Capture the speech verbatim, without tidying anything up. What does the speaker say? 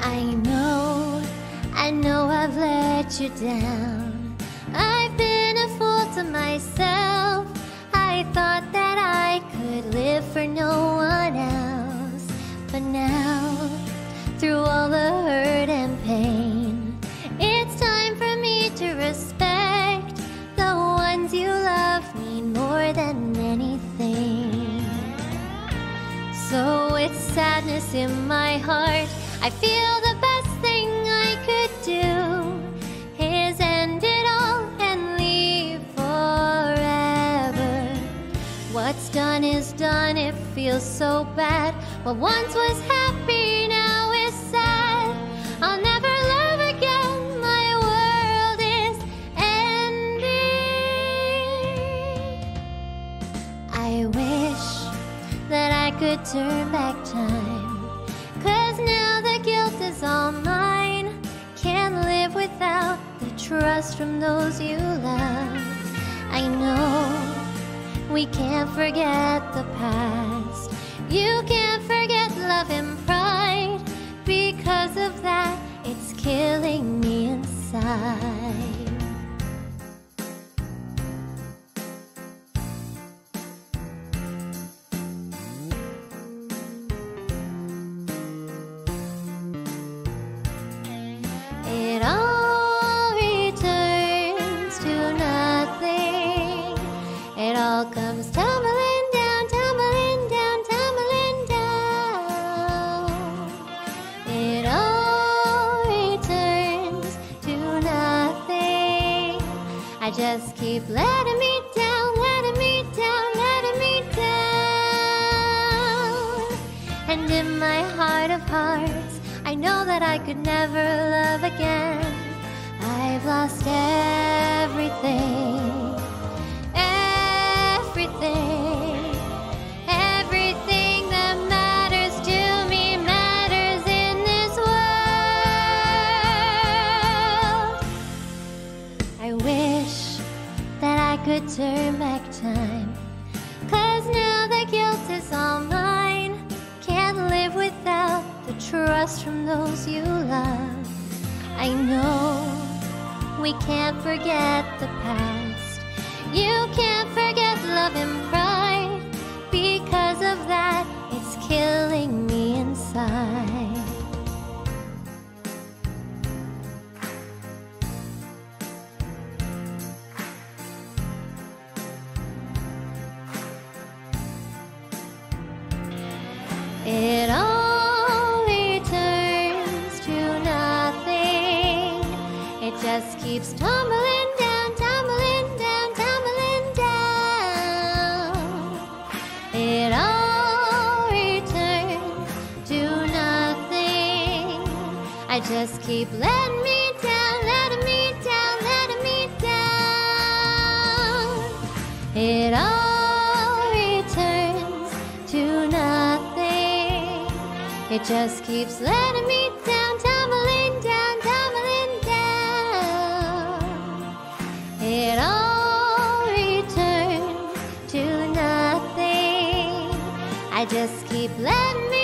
I know, I know I've let you down. I've been a fool to myself. I thought that I could live for no one else. But now, through all the hurt and pain, it's time for me to respect the ones you love me more than anything. So with sadness in my heart, I feel the best thing I could do is end it all and leave forever. What's done is done, it feels so bad. What once was happy now is sad. I'll never love again, my world is ending. I wish that I could turn back time, 'cause now the guilt is all mine. Can't live without the trust from those you love. I know we can't forget the past. You can't forget love and pride. Because of that, it's killing me inside. It all returns to nothing. It all comes tumbling down, tumbling down, tumbling down. It all returns to nothing. I just keep letting me down, letting me down, letting me down. And in my heart of hearts, I know that I could never love again. I've lost everything, everything, everything that matters to me matters in this world. I wish that I could turn back time, 'cause now the guilt is all mine. Can't live without the trust from those you love. I know we can't forget the past. You can't forget love and pride. Because of that, it's killing me inside. It all returns to nothing. It just keeps tumbling down, tumbling down, tumbling down. It all returns to nothing. I just keep letting me down, letting me down, letting me down. It all returns to nothing. It just keeps letting me down, tumbling down, tumbling down. It all returns to nothing. I just keep letting me